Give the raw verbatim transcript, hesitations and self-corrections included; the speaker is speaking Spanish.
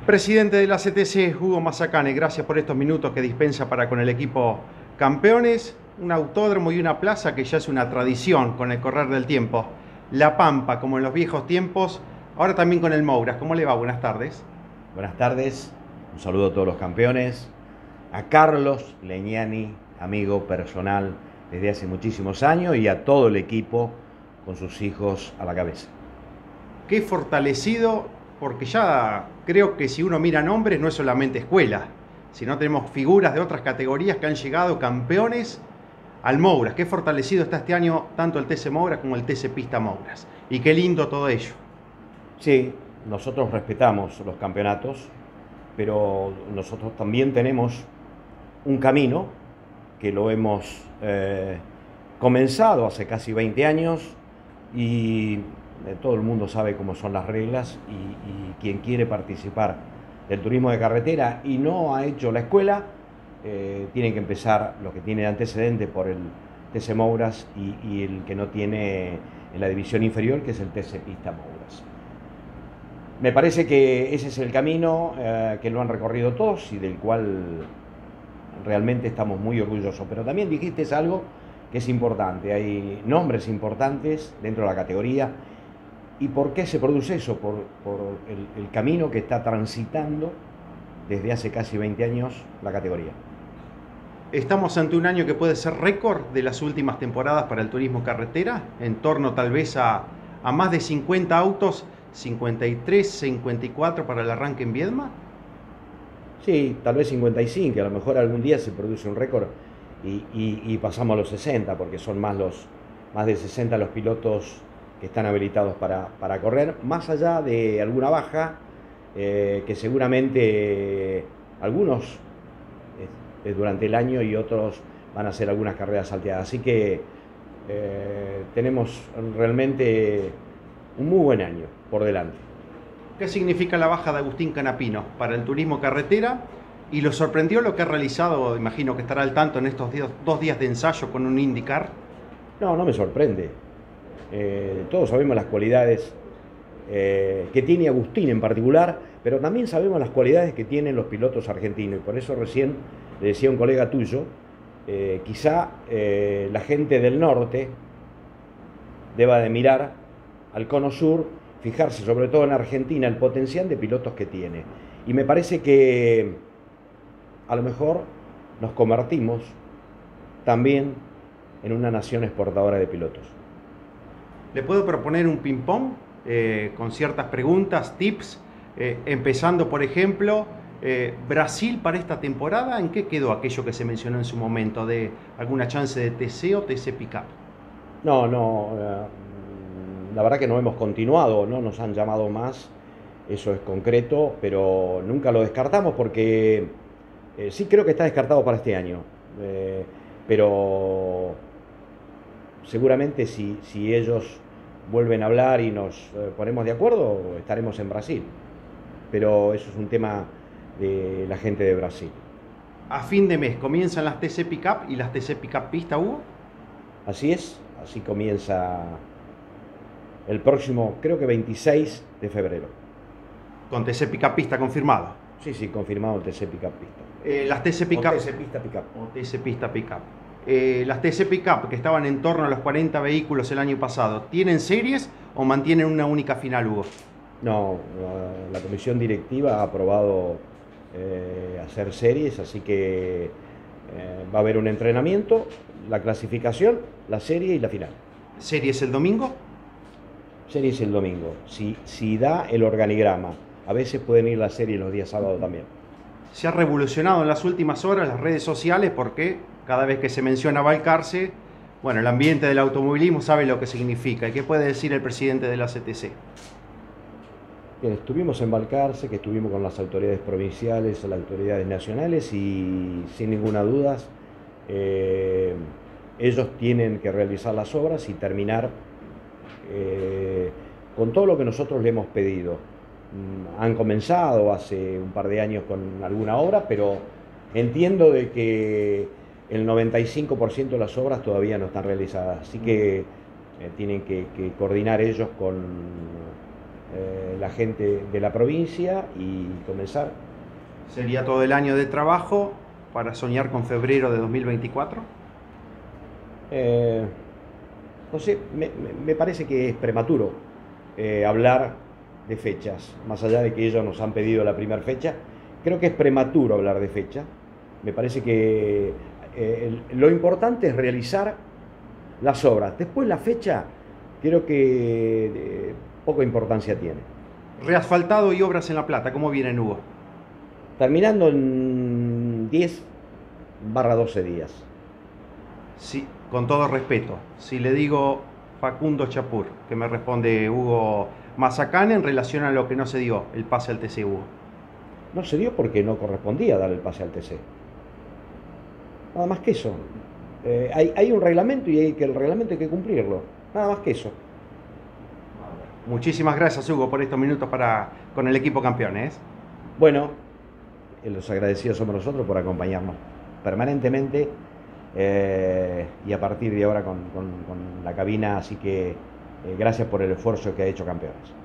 Presidente de la C T C, Hugo Mazacane, gracias por estos minutos que dispensa para con el equipo Campeones. Un autódromo y una plaza que ya es una tradición con el correr del tiempo. La Pampa, como en los viejos tiempos, ahora también con el Mouras. ¿Cómo le va? Buenas tardes. Buenas tardes, un saludo a todos los campeones, a Carlos Leñani, amigo personal desde hace muchísimos años, y a todo el equipo con sus hijos a la cabeza. Qué fortalecido, porque ya creo que si uno mira nombres no es solamente escuela, sino tenemos figuras de otras categorías que han llegado campeones al Mouras. Qué fortalecido está este año tanto el T C Mouras como el T C Pista Mouras. Y qué lindo todo ello. Sí, nosotros respetamos los campeonatos, pero nosotros también tenemos un camino que lo hemos eh, comenzado hace casi veinte años y eh, todo el mundo sabe cómo son las reglas y, y quien quiere participar del turismo de carretera y no ha hecho la escuela, eh, tiene que empezar lo que tiene de antecedente por el T C Mouras y, y el que no tiene en la división inferior, que es el T C Pista Mouras. Me parece que ese es el camino eh, que lo han recorrido todos y del cual realmente estamos muy orgullosos. Pero también dijiste algo que es importante, hay nombres importantes dentro de la categoría. ¿Y por qué se produce eso? Por, por el, el camino que está transitando desde hace casi veinte años la categoría. Estamos ante un año que puede ser récord de las últimas temporadas para el turismo carretera, en torno tal vez a, a más de cincuenta autos, cincuenta y tres, cincuenta y cuatro para el arranque en Viedma. Sí, tal vez cincuenta y cinco, a lo mejor algún día se produce un récord y, y, y pasamos a los sesenta, porque son más, los, más de sesenta los pilotos que están habilitados para, para correr, más allá de alguna baja, eh, que seguramente eh, algunos eh, durante el año y otros van a hacer algunas carreras salteadas. Así que eh, tenemos realmente un muy buen año por delante. ¿Qué significa la baja de Agustín Canapino para el turismo carretera? ¿Y lo sorprendió lo que ha realizado? Imagino que estará al tanto en estos días, dos días de ensayo con un IndyCar. No, no me sorprende. Eh, todos sabemos las cualidades eh, que tiene Agustín en particular, pero también sabemos las cualidades que tienen los pilotos argentinos. Y por eso recién le decía a un colega tuyo, eh, quizá eh, la gente del norte deba de mirar al cono sur, fijarse sobre todo en Argentina el potencial de pilotos que tiene. Y me parece que a lo mejor nos convertimos también en una nación exportadora de pilotos. ¿Le puedo proponer un ping-pong eh, con ciertas preguntas, tips? Eh, empezando, por ejemplo, eh, Brasil para esta temporada, ¿en qué quedó aquello que se mencionó en su momento de alguna chance de T C o T C Pickup? No, no, eh, la verdad que no hemos continuado, no nos han llamado más, eso es concreto, pero nunca lo descartamos porque eh, sí creo que está descartado para este año, eh, pero seguramente si, si ellos vuelven a hablar y nos eh, ponemos de acuerdo, estaremos en Brasil, pero eso es un tema de la gente de Brasil. A fin de mes comienzan las T C Pickup y las T C Pickup Pista, Hugo. Así es, así comienza el próximo, creo que veintiséis de febrero. Con T C Pickup Pista confirmado. Sí, sí, confirmado el T C Pickup Pista. Eh, las T C Pickup. O T C Pista Pickup. O T C Pista Pickup. Eh, las T C Pickup, que estaban en torno a los cuarenta vehículos el año pasado, ¿tienen series o mantienen una única final, Hugo? No, la comisión directiva ha aprobado eh, hacer series, así que eh, va a haber un entrenamiento, la clasificación, la serie y la final. ¿Series el domingo? Series el domingo, si, si da el organigrama. A veces pueden ir las series los días sábados también. Se ha revolucionado en las últimas horas las redes sociales porque cada vez que se menciona Balcarce, bueno, el ambiente del automovilismo sabe lo que significa. ¿Y qué puede decir el presidente de la C T C? Bien, estuvimos en Balcarce, que estuvimos con las autoridades provinciales, las autoridades nacionales y sin ninguna duda eh, ellos tienen que realizar las obras y terminar eh, con todo lo que nosotros le hemos pedido. Mm, han comenzado hace un par de años con alguna obra, pero entiendo de que el noventa y cinco por ciento de las obras todavía no están realizadas, así que eh, tienen que, que coordinar ellos con eh, la gente de la provincia y comenzar. ¿Sería todo el año de trabajo para soñar con febrero de dos mil veinticuatro? Eh, no sé, me, me parece que es prematuro eh, hablar de fechas, más allá de que ellos nos han pedido la primera fecha. Creo que es prematuro hablar de fecha. Me parece que eh, el, lo importante es realizar las obras. Después la fecha creo que eh, poca importancia tiene. Reasfaltado y obras en La Plata, ¿cómo vienen, Hugo? Terminando en diez barra doce días. Sí, con todo respeto, si le digo Facundo Chapur, ¿qué me responde Hugo Mazacane en relación a lo que no se dio, el pase al T C, Hugo? No se dio porque no correspondía dar el pase al T C. Nada más que eso. Eh, hay, hay un reglamento y hay que el reglamento hay que cumplirlo. Nada más que eso. Muchísimas gracias, Hugo, por estos minutos para, con el equipo campeones. Bueno, los agradecidos somos nosotros por acompañarnos permanentemente eh, y a partir de ahora con, con, con la cabina, así que eh, gracias por el esfuerzo que ha hecho Campeones.